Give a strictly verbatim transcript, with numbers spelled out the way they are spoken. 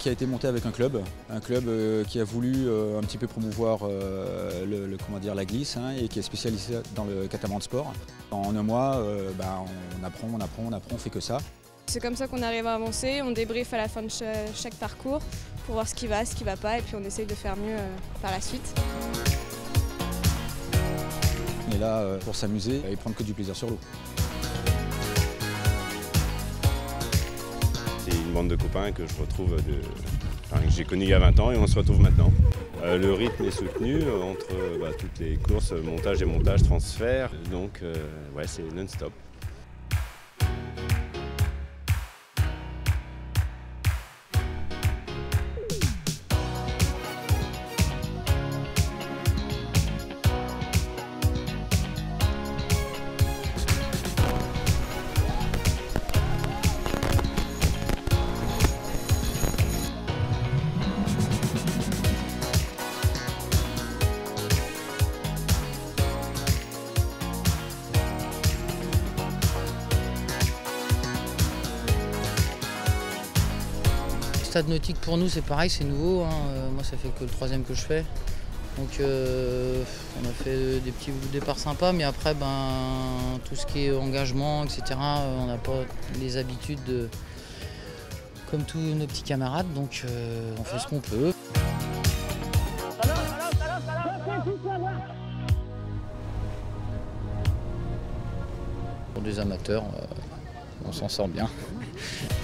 qui a été monté avec un club, un club euh, qui a voulu euh, un petit peu promouvoir euh, le, le, comment dire, la glisse hein, et qui est spécialisé dans le catamaran de sport. En un mois, euh, bah, on apprend, on apprend, on apprend, on fait que ça. C'est comme ça qu'on arrive à avancer, on débriefe à la fin de chaque parcours pour voir ce qui va, ce qui ne va pas et puis on essaye de faire mieux euh, par la suite. On est là euh, pour s'amuser et prendre que du plaisir sur l'eau. C'est une bande de copains que je retrouve, de, enfin, que j'ai connu il y a vingt ans et on se retrouve maintenant. Euh, le rythme est soutenu entre bah, toutes les courses, montage, démontage, transfert, donc euh, ouais, c'est non-stop. Le stade nautique pour nous c'est pareil, c'est nouveau, hein. euh, moi ça fait que le troisième que je fais. Donc euh, on a fait des petits départs sympas, mais après ben, tout ce qui est engagement, et cetera, on n'a pas les habitudes de, comme tous nos petits camarades, donc euh, on fait ce qu'on peut. Pour des amateurs, euh, on s'en sort bien.